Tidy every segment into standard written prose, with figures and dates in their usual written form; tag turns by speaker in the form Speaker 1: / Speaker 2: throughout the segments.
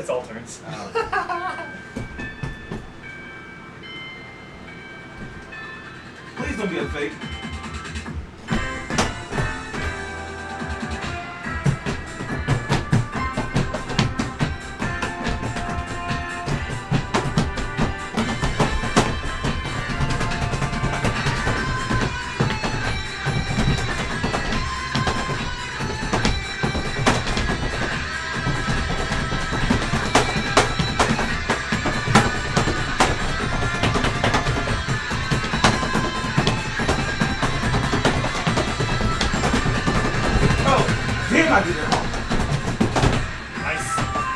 Speaker 1: It's all turns.
Speaker 2: Please don't be a fake. Damn, I did it wrong.
Speaker 1: Nice.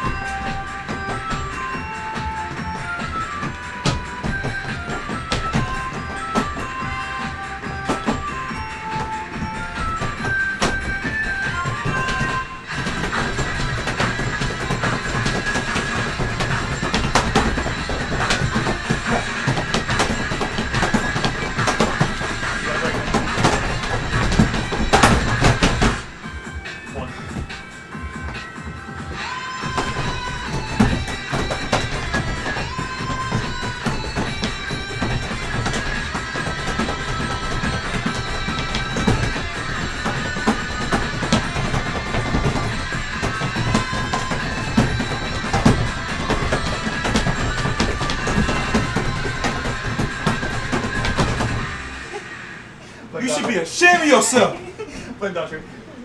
Speaker 2: You should be ashamed of yourself.
Speaker 1: Blame Doctor.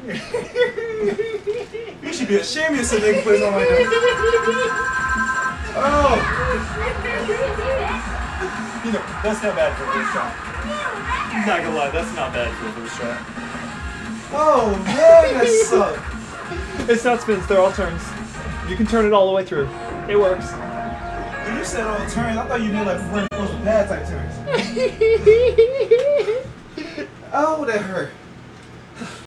Speaker 2: You should be ashamed of yourself, nigga, put something like that. Oh.
Speaker 1: You know, that's not bad for a first try. I'm not gonna lie, that's not bad for a first try.
Speaker 2: Oh, man, that sucks.
Speaker 1: It's not spins, they're all turns. You can turn it all the way through. It works.
Speaker 2: When you said all turns, I thought you meant like front, close, and pad type turns. Oh, that hurt.